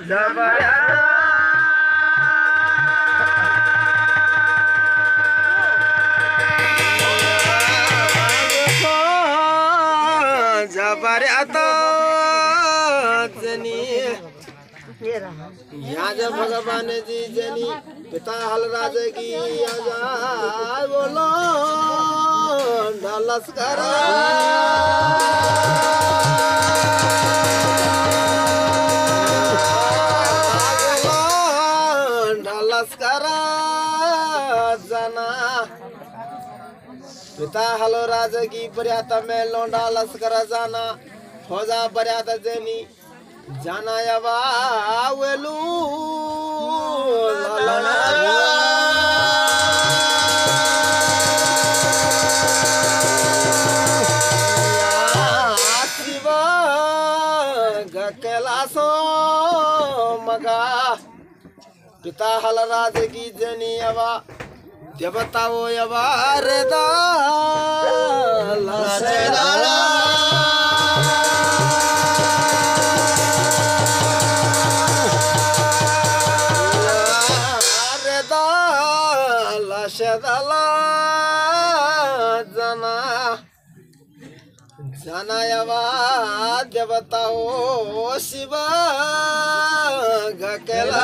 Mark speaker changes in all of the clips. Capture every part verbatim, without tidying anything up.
Speaker 1: जबऱ्यात जनी याज भगवान जी जनी पिता हलराज की आजा बोलो ढलस्कर ढलस्कर जना पिता हलो राज की बर्यात में लोंडा लस्कर जाना फौजा बर्यात जनी जाना यवा वेलू शिव कैलासो मगा पिता हल राज की जनी यवा देवता वो यवा रे दा शदला जना जना यवा देवता ओ शिव गकेला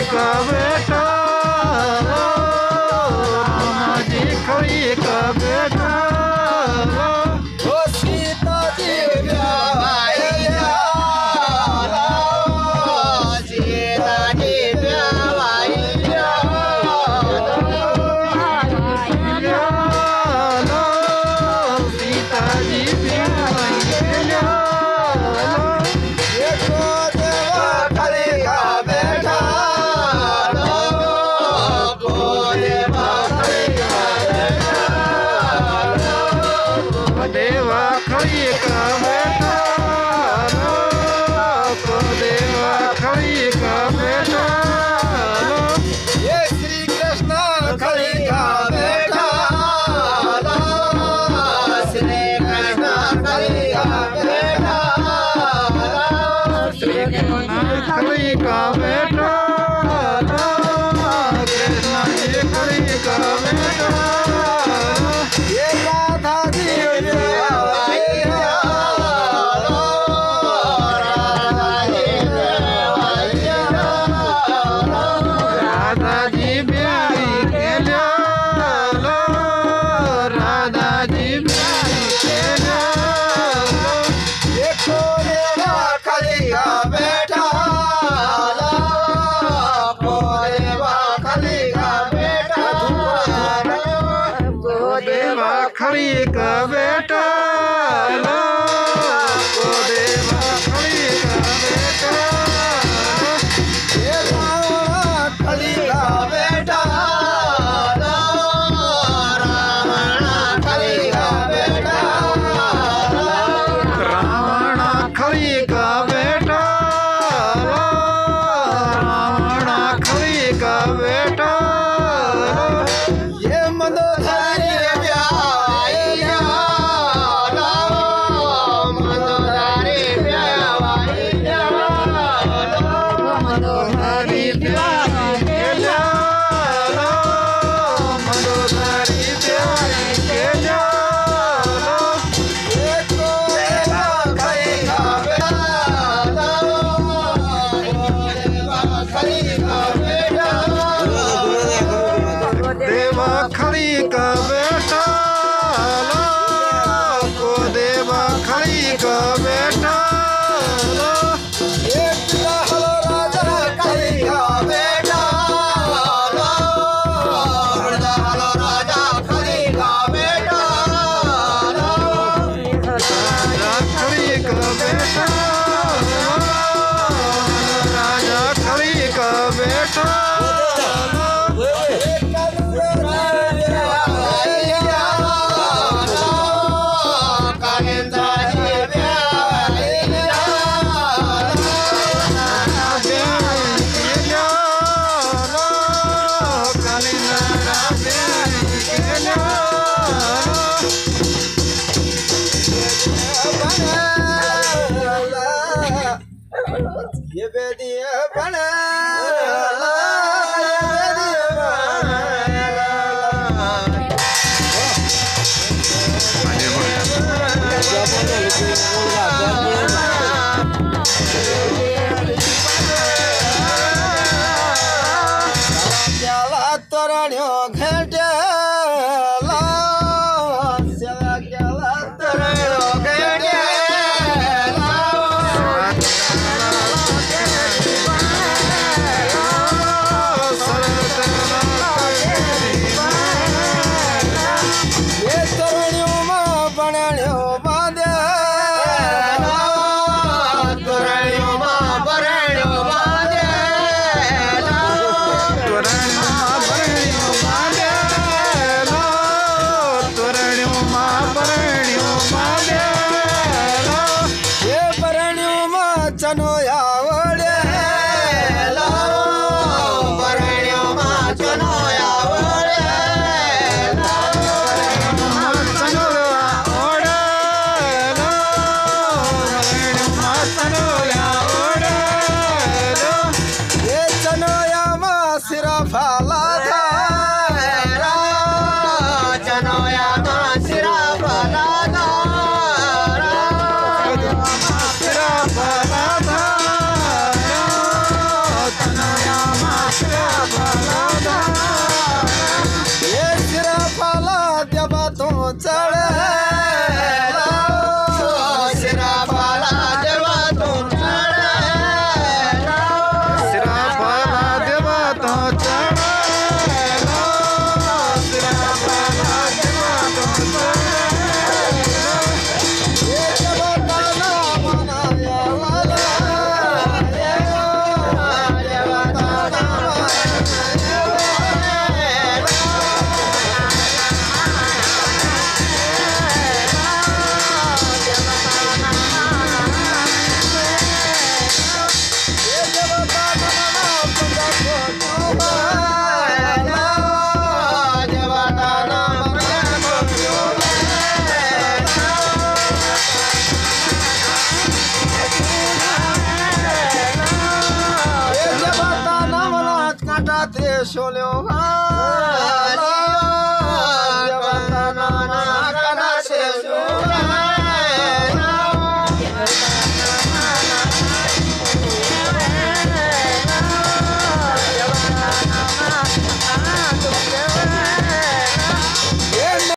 Speaker 2: का बेटा राम जी खड़ी का बेटा
Speaker 1: ओ सीता जी ब्याहैया सीता जी ब्याहैया
Speaker 2: सीता जी ब्याहैया देवा खड़ी का बेटा को देवा खड़ी का बेटा
Speaker 1: ये श्री कृष्ण खड़ी का बेटा श्री कृष्ण खड़ी का बेटा
Speaker 2: श्री कृष्ण खड़ी का बेटा कृष्ण जी खड़ी का बेटा
Speaker 1: ये राधा जी ब्याहैया
Speaker 2: राधा जी ब्याही के लो राधा जी ब्याही के लो
Speaker 1: देखो देवा खड़ी का बेटा देवा खड़ी का बेटा
Speaker 2: देवा खड़ी का बेटा लो को देवा खड़ी का बेटा
Speaker 1: ये रावण खड़ी का बेटा रावण खड़ी का बेटा
Speaker 2: रावण खड़ी का बेटा रावण खड़ी का बेटा
Speaker 1: ये मंदोदरी ब्याहैया मंदोदरी ब्याहैया
Speaker 2: मनोहरी प्यारी के लो मनोहरी प्यारी के लो
Speaker 1: देखो देवा खड़ी का बेटा देवा खड़ी का बेटा
Speaker 2: देवा खड़ी का बेटा को देवा खड़ी का बेटा
Speaker 1: ये पिता हलो राजा खड़ी का बेटा पिता हलो राजा खड़ी का बेटा
Speaker 2: राजा खड़ी का बेटा राजा खड़ी का बेटा
Speaker 1: ये बेदिया बना तोरणियो घंटे शोल्यो भाला